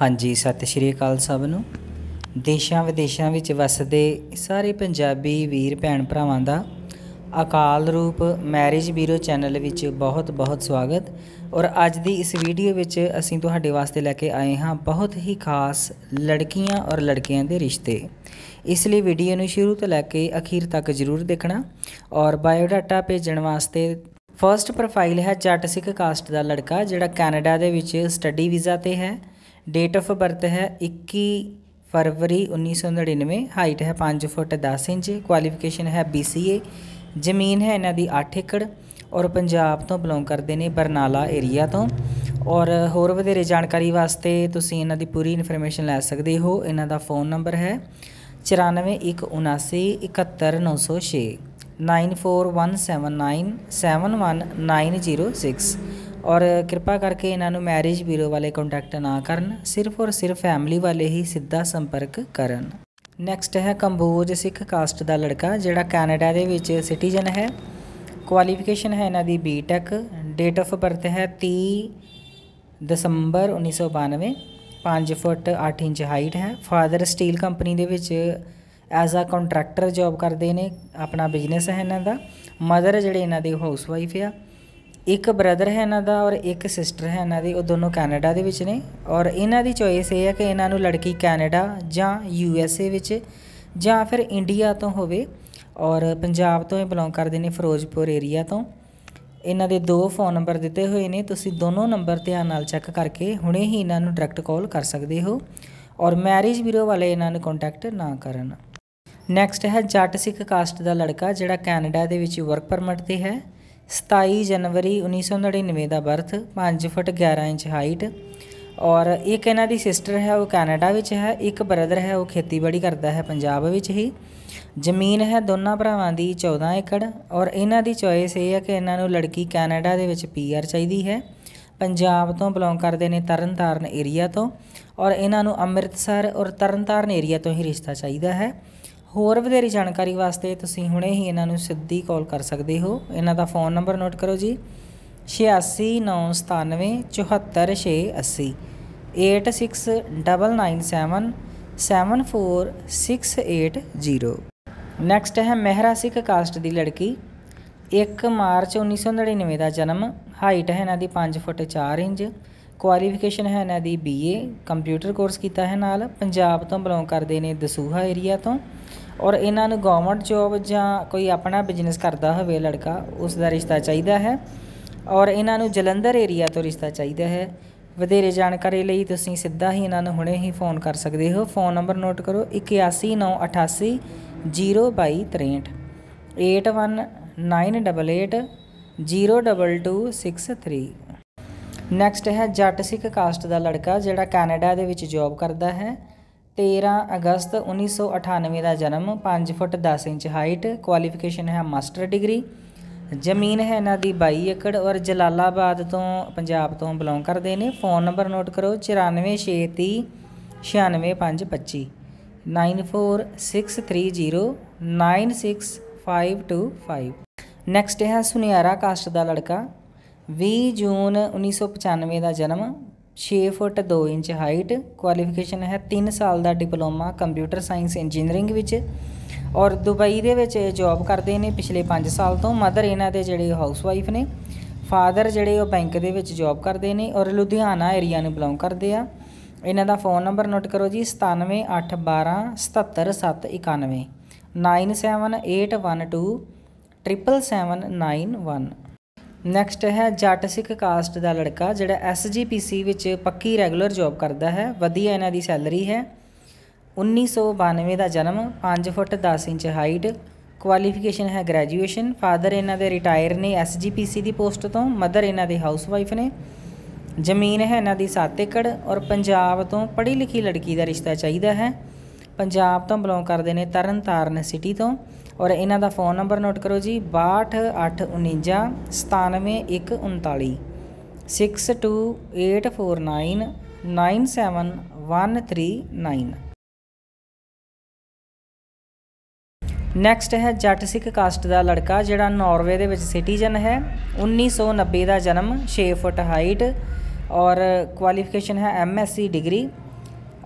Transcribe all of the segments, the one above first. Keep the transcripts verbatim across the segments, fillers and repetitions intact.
हाँ जी, सत श्री अकाल सब नूं। देशां विदेशां विच वसदे सारे पंजाबी वीर भैन भरावां दा अकाल रूप मैरिज ब्यूरो चैनल विच बहुत बहुत स्वागत। और अज दी इस वीडियो विच असीं तुहाडे वास्ते लैके आए हाँ बहुत ही खास लड़कियां और लड़कियां दे रिश्ते। इसलिए वीडियो नूं शुरू तो लैके अखीर तक जरूर देखना। और बायोडाटा भेजण वास्ते फस्ट प्रोफाइल है जट सिख कास्ट का लड़का जिहड़ा कैनेडा दे विच स्टडी वीज़ा ते है। डेट ऑफ बर्थ है इक्की फरवरी उन्नीस सौ नड़िनवे। हाइट है पाँच फुट दस इंच। क्वालिफिकेशन है बी सी ए। जमीन है इन्हां दी अठ एकड़ और पंजाब तो बिलोंग करते हैं बरनाला एरिया तो। और होर वधेरे जानकारी वास्ते तुसीं इन्हां दी पूरी इन्फॉर्मेशन लै सकदे हो। इन्हां दा फ़ोन नंबर है चौरानवे एक उनासी इकहत्तर नौ सौ छे nine four one seven nine seven one nine zero six. और कृपा करके इन्हों मैरिज ब्यूरो वाले कॉन्टैक्ट ना करन, सिर्फ और सिर्फ फैमिली वाले ही सीधा संपर्क करन। नैक्सट है कंबोज सिख कास्ट का लड़का जिहड़ा कैनेडा दे विच सिटीजन है। क्वालिफिकेशन है इन्हां दी B tech. Date of birth है तीह दसंबर उन्नीस सौ बानवे। पाँच फुट अठ इंच हाइट है। फादर स्टील कंपनी दे विच एज आ कॉन्ट्रैक्टर जॉब करते हैं, अपना बिजनेस है इन्हां दा। मदर जिहड़े इन्हां दे हाउस वाइफ आ। एक ब्रदर है इन्हां दा और एक सिस्टर है इन्हां दी, वो दोनों कैनेडा दे विच ने। और इन्हां दी चॉइस ये है कि इन्हां नूं लड़की कैनेडा जां यू एस ए विच जां फिर इंडिया तो होवे। और पंजाब तो बिलोंग करते हैं फिरोजपुर एरिया तो। इन्हां दे दो फोन नंबर दिते हुए ने, तुसीं दोनों नंबर ध्यान नाल चैक करके हुणे ही इन्हां नूं डायरैक्ट कॉल कर सकते हो। और मैरिज ब्यूरो वाले इन्हां नूं कॉन्टैक्ट ना करन। नैक्सट है जट सिख कास्ट का लड़का जिहड़ा कैनेडा दे विच वर्क परमिट ते है। सताई जनवरी उन्नीस सौ नड़िनवे का बर्थ। पाँच फुट ग्यारह इंच हाइट। और एक इन्हां दी सिस्टर है वो कैनेडा विच है। एक ब्रदर है वो खेतीबाड़ी करता है पंजाब विच ही। जमीन है दोनों भरावां दी चौदह एकड़। और इन्हां दी चॉइस ये है कि इन्हां नूं लड़की कैनेडा दे विच पी आर चाहिदी है। पंजाब तो बिलोंग करते हैं तरन ताਰਨ एरिया तो। और इन्हां नूं अमृतसर और तरन ताਰਨ एरिया तो ही रिश्ता चाहिदा है। होर वधेरी जानकारी वास्ते तुसीं हुणे ही इन्हां नूं सीधी कॉल कर सकते हो। इन्हां दा फ़ोन नंबर नोट करो जी, छियासी नौ सतानवे चौहत्तर छे अस्सी eight six double nine seven seven four six eight zero. Next है मेहरा सिख कास्ट की लड़की। एक मार्च उन्नीस सौ नड़िनवे का जन्म। हाइट है इन्हां दी पाँच फुट चार इंच। क्वालिफिकेशन है इन्हां दी बी ए। कंप्यूटर कोर्स किया है नाल। पंजाब तो बिलोंग करते हैं दसूहा एरिया तो। और इन्हां नूं गवर्नमेंट जॉब जां कोई अपना बिजनेस करता होवे लड़का उसका रिश्ता चाहिदा है। और इन्हां नूं जलंधर एरिया तो रिश्ता चाहिदा है। वधेरे जानकारी लई तुसीं सीधा ही इन्हां नूं हुणे ही फोन कर सकते हो। फोन नंबर नोट करो इक्यासी नौ अठासी जीरो बाई त्रेंठ eight one nine double eight zero double two six three. Next है जट सिख कास्ट का लड़का जिहड़ा कैनेडा दे विच जॉब करता है। तेरह अगस्त उन्नीस सौ अठानवे का जन्म। पाँच फुट दस इंच हाइट। क्वालिफिकेशन है मास्टर डिग्री। जमीन है इन्हां दी बाई एकड़। और जलालाबाद तो पंजाब तो बिलोंग करते हैं। फ़ोन नंबर नोट करो चौरानवे छे तीह छियानवे पाँच पच्ची nine four six three zero nine six five two five. Next है सुनियारा कास्ट का लड़का। भी जून उन्नीस सौ पचानवे का जन्म। छे फुट दो इंच हाइट। क्वालिफिकेशन है तीन साल का डिप्लोमा कंप्यूटर साइंस इंजीनियरिंग विच। और दुबई दे विच जॉब करते हैं पिछले पाँच साल तो। मदर इन्हां दे जिहड़े हाउस वाइफ ने। फादर जिहड़े वो बैंक दे विच जॉब करते हैं और लुधियाना एरिया नूं बिलोंग करते हैं। इन्हां दा फ़ोन नंबर नोट करो जी सतानवे अठ बारह सतहत्तर सत्त इकानवे nine seven eight one two triple seven nine one. Next है जट सिख कास्ट का लड़का जिहड़ा एस जी पी सी विच पक्की रैगूलर जॉब करता है। वधिया इन्हां दी सैलरी है। उन्नीस सौ बानवे का जन्म। पाँच फुट दस इंच हाइट। क्वालिफिकेशन है ग्रैजुएशन। फादर इन्हां दे रिटायर ने एस जी पी सी की पोस्ट तो। मदर इन्हां दे हाउस वाइफ ने। जमीन है इन्हां दी सत्त एकड़। और पंजाब तो पढ़ी लिखी लड़की का रिश्ता चाहिदा है। पंजाब तो बिलोंग करते हैं तरन ताਰਨ सिटी तो। और इन्हां दा फ़ोन नंबर नोट करो जी बाहठ अठ उनंजा सतानवे एक उनताली six two eight four nine nine seven one three nine. Next है जट सिख कास्ट का लड़का जिहड़ा नॉर्वे दे विच सिटीजन है। उन्नीस सौ नब्बे का जन्म। छे फुट हाइट। और क्वालिफिकेशन है एम एस सी डिग्री।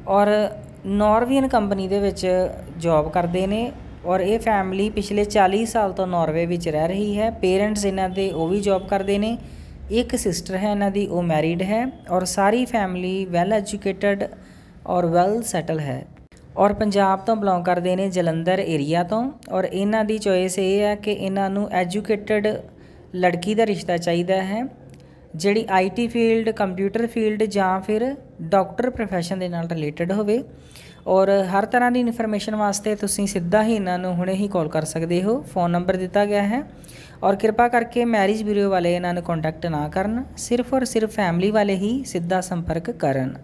और नॉर्वेयन कंपनी दे विच जॉब करते हैं और ये फैमिली पिछले चालीस साल तो नॉर्वे विच रह रही है। पेरेंट्स इन्हां दे वो भी जॉब करते हैं। एक सिस्टर है इन्हां दी, वो मैरिड है और सारी फैमिली वैल एजुकेटेड और वैल सैटल है और पंजाब तो बिलोंग करते हैं, जलंधर एरिया तो। और इन्हां दी चॉइस ये है कि इन्हां नूं एजुकेटेड लड़की का रिश्ता चाहिए है जिहड़ी I T field, computer field जां फिर डॉक्टर प्रोफैशन के नाल रिलेटेड होवे। और हर तरह की इन्फॉर्मेशन वास्ते तुसीं सीधा ही इन्हां नूं हुणे ही कॉल कर सकते हो। फ़ोन नंबर दिता गया है और कृपा करके मैरिज ब्यूरो वाले इन्हां नूं कॉन्टैक्ट ना करन, सिर्फ और सिर्फ फैमिली वाले ही सीधा संपर्क करन।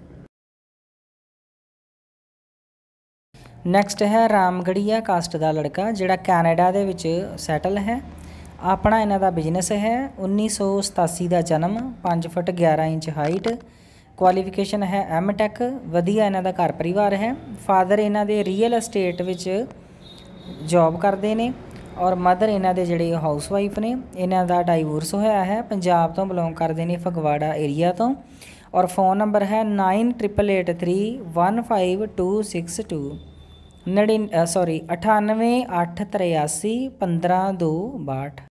नैक्सट है रामगढ़िया कास्ट का लड़का जिहड़ा कैनेडा दे विच सैटल है। अपना इन्हां दा बिजनेस है। उन्नीस सौ सतासी का जन्म, पाँच फुट ग्यारह इंच हाइट, क्वालिफिकेशन है एम टैक। वधिया इन्हां दा घर परिवार है। फादर इन्हां दे रियल एस्टेट विच जॉब करते हैं और मदर इन्हां दे जिहड़े हाउस वाइफ ने। इन्हां दा डाइवोर्स होया है। पंजाब तो बिलोंग करते हैं, फगवाड़ा एरिया तो। और फ़ोन नंबर है nine triple eight three one five two six two नड़िन सॉरी अठानवे अठ तिरासी पंद्रह दो बाहठ।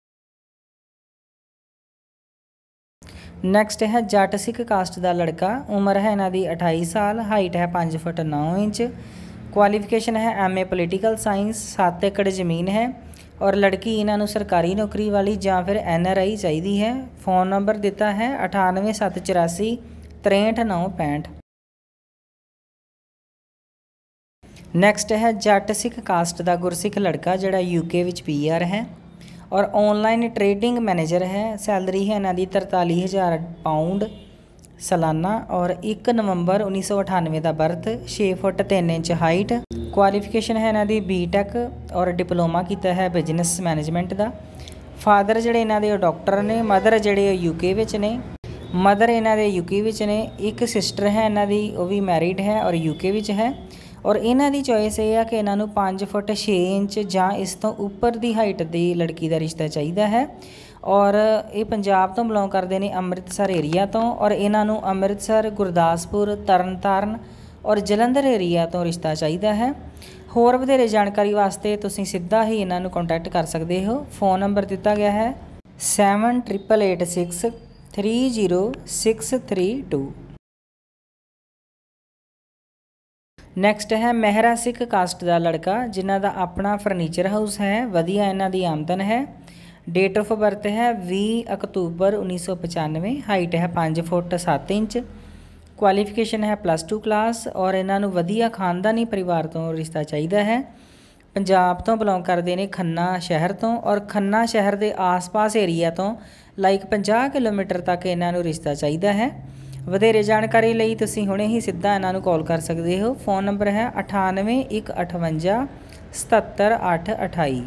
नैक्सट है जट सिख कास्ट का लड़का। उम्र है इन्हां दी अठाई साल, हाइट है पाँच फुट नौ इंच, क्वालिफिकेशन है एम ए पोलीटिकल साइंस, सत्त एकड़ ज़मीन है और लड़की इन्हां नूं सरकारी नौकरी वाली जां फिर एन आर आई चाहिए है। फ़ोन नंबर दिता है अठानवे सत्त चौरासी त्रेंठ नौ पैंठ। नैक्सट है जट सिख कास्ट का गुरसिख लड़का जिहड़ा यूके विच पी आर है और ऑनलाइन ट्रेडिंग मैनेजर है। सैलरी है इन्हां दी तरताली हज़ार पाउंड सालाना और एक नवंबर उन्नीस सौ अठानवे का बर्थ, छे फुट तीन इंच हाइट, क्वालिफिकेशन है इन्हां दी बी टैक और डिप्लोमा किया है बिजनेस मैनेजमेंट का। फादर जिहड़े इन्हां दे डॉक्टर ने, मदर जिहड़े यूके विच ने मदर इन्हां दे यूके विच ने। एक सिस्टर है इन्हां दी, वो भी मैरिड है और यूके विच है। और इन्हां दी चॉइस ये है कि इन्हां नूं पाँच फुट छे इंच जां इस तो उपर दी हाइट दी लड़की का रिश्ता चाहिए है। और ये पंजाब तो बिलोंग करते हैं, अमृतसर एरिया तो। और इन्हां नूं अमृतसर, गुरदासपुर, तरन ताਰਨ और जलंधर एरिया तो रिश्ता चाहिए है। होर वधेरे जानकारी वास्ते तुसीं सीधा ही इन्हां नूं कॉन्टैक्ट कर सकते हो। फ़ोन नंबर दिता गया है seven triple eight six three zero six three two. Next है मेहरा सिख कास्ट का लड़का जिन्हां दा अपना फर्नीचर हाउस है। वधिया इन्हां दी आमदन है। डेट ऑफ बर्थ है बीस अक्तूबर उन्नीस सौ पचानवे, हाइट है पाँच फुट सत्त इंच, क्वालिफिकेशन है प्लस टू क्लास और इन्हां नूं वधिया खानदानी परिवार तो रिश्ता चाहिए है। पंजाब तो बिलोंग करते हैं, खन्ना शहर तो। और खन्ना शहर के आस पास एरिया तो लाइक पचास किलोमीटर तक इन्हां नूं रिश्ता चाहिए है। वधेरे जानकारी लई तुसीं हुणे ही सीधा इन्हां नूं कॉल कर सकते हो। फ़ोन नंबर है अठानवे एक अठवंजा सतहत्तर अठ अठाई।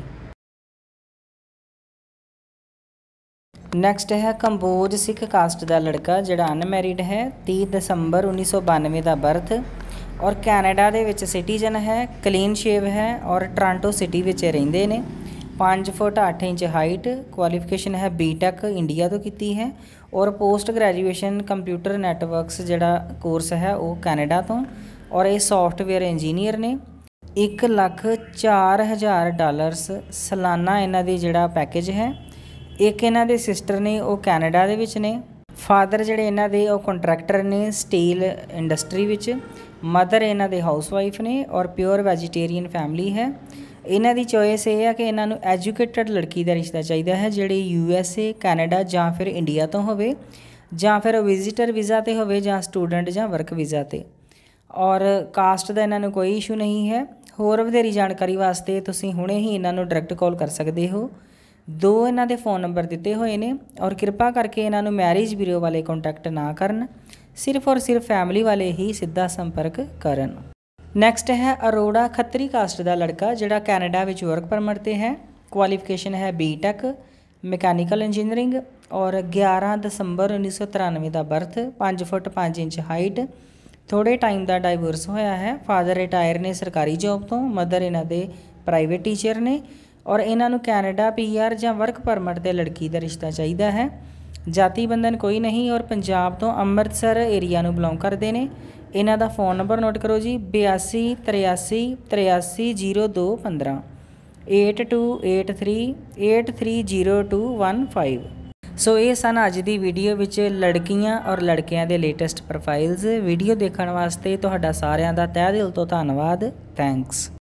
नैक्सट है कंबोज सिख कास्ट का लड़का जिहड़ा अनमैरिड है। तीस दसंबर उन्नीस सौ बानवे का बर्थ और कैनेडा दे विच सिटीजन है, क्लीन शेव है और टोरंटो सिटी विच रहिंदे ने। पाँच फुट अठ इंच हाइट, क्वालिफिकेशन है बी टैक इंडिया तो की है और पोस्ट ग्रैजुएशन कंप्यूटर नैटवर्क्स जिहड़ा कोर्स है वो कैनेडा तो। और ये सॉफ्टवेयर इंजीनियर ने। एक लख चार हज़ार डॉलरस सालाना इन्हां दी जिहड़ा पैकेज है। एक इन्हां दे सिस्टर ने वो कैनेडा दे विच ने। फादर जिहड़े इन्हां दे वो कंट्रैक्टर ने स्टील इंडस्ट्री विच। मदर इन्हां दे हाउस वाइफ ने और प्योर वैजीटेरियन फैमिली है। इन्हां दी चॉइस ये है कि इन्हां नूं एजुकेटेड लड़की का रिश्ता चाहिए है जिहड़ी यू एस ए, कैनेडा जां फिर इंडिया तो होवे जां फिर विजिटर वीज़ा ते होवे जां स्टूडेंट जां वर्क वीज़ा ते। और कास्ट का इन्हां नूं कोई इशू नहीं है। होर वधेरी जानकारी वास्ते तुसीं हुणे ही इन्हां नूं डायरैक्ट कॉल कर सकते हो। दो इन्हां दे फ़ोन नंबर दिते हुए ने और कृपा करके इन्हां नूं मैरिज ब्यूरो वाले कॉन्टैक्ट ना करन, सिर्फ और सिर्फ फैमिली वाले ही सीधा संपर्क करन। नैक्सट है अरोड़ा खत्री कास्ट का लड़का जिहड़ा कैनेडा विच वर्क परमिट ते है। क्वालिफिकेशन है बी टैक मैकेनिकल इंजीनियरिंग और ग्यारह दसंबर उन्नीस सौ तिरानवे का बर्थ, पाँच फुट पाँच इंच हाइट, थोड़े टाइम का डाइवोर्स होया है। फादर रिटायर ने सरकारी जॉब तो, मदर इन्हां दे प्राइवेट टीचर ने और इन्हां नूं कैनेडा पी आर जां वर्क परमिट ते लड़की का रिश्ता चाहिए है। जाति बंधन कोई नहीं और पंजाब तो अमृतसर एरिया नूं बिलोंग करते हैं। इन्हां दा फ़ोन नंबर नोट करो जी, बयासी त्रियासी त्रियासी जीरो दो पंद्रह eight two eight three eight three zero two one five. So ये सन अज दी वीडियो विच लड़कियां और लड़कियां दे लेटेस्ट प्रोफाइल्स। वीडियो देखण वास्ते तुहाडा सारिआं दा तहे दिल तो धन्नवाद। थैंक्स।